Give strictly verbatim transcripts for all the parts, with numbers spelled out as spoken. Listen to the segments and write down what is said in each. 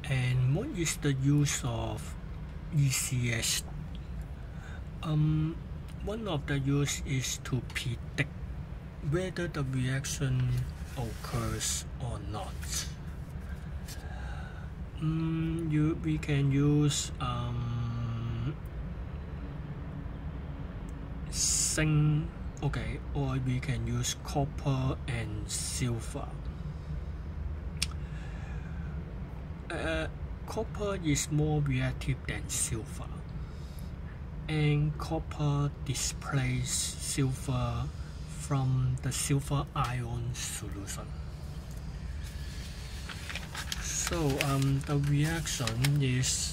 And what is the use of E C S? Um, one of the use is to predict whether the reaction occurs or not. Um, you, we can use um, zinc, okay, or we can use copper and silver. Uh, copper is more reactive than silver, and copper displaces silver from the silver ion solution. So um, the reaction is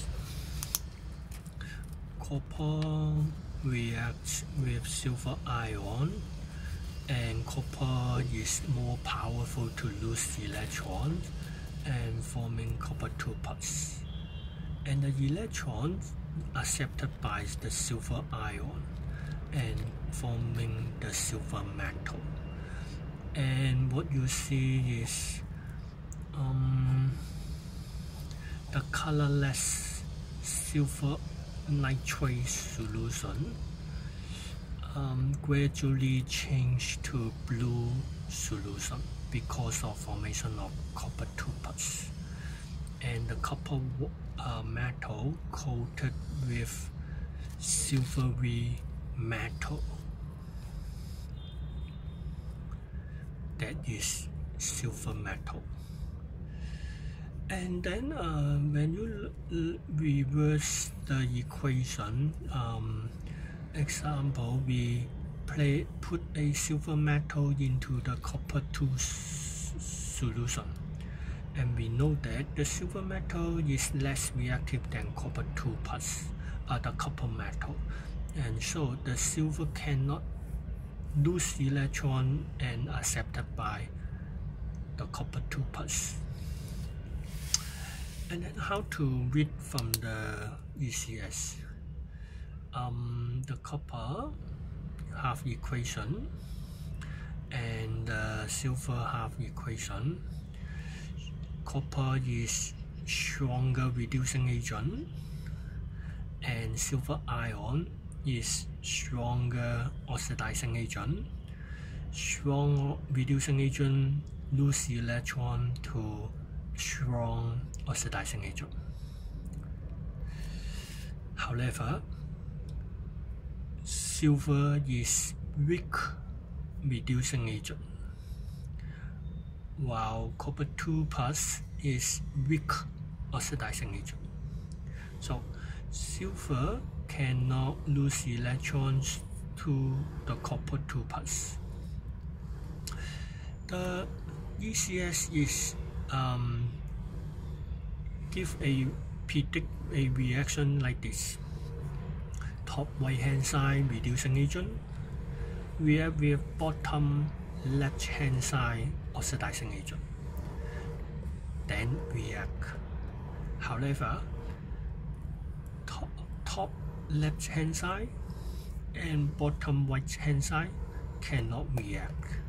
copper reacts with silver ion, and copper is more powerful to lose electrons and forming copper two plus, and the electrons accepted by the silver ion and forming the silver metal. And what you see is um, the colorless silver nitrate solution um, gradually change to blue solution because of formation of copper two plus, and the copper uh, metal coated with silvery metal, that is silver metal. And then uh, when you reverse the equation, um, example, we play, put a silver metal into the copper two solution, and we know that the silver metal is less reactive than copper two plus, uh, the copper metal, and so the silver cannot lose electron and accepted by the copper two plus. And then how to read from the E C S? Um, the copper have equation and the silver have equation. Copper is stronger reducing agent, and silver ion is stronger oxidizing agent. Strong reducing agent lose electron to strong oxidizing agent. However, silver is weak reducing agent, while copper two plus is weak oxidizing agent. So silver cannot lose electrons to the copper two plus. The E C S is um, give a predict a reaction like this. Top right hand side reducing agent react with bottom left hand side oxidizing agent, then react. However, top, top left hand side and bottom right hand side cannot react.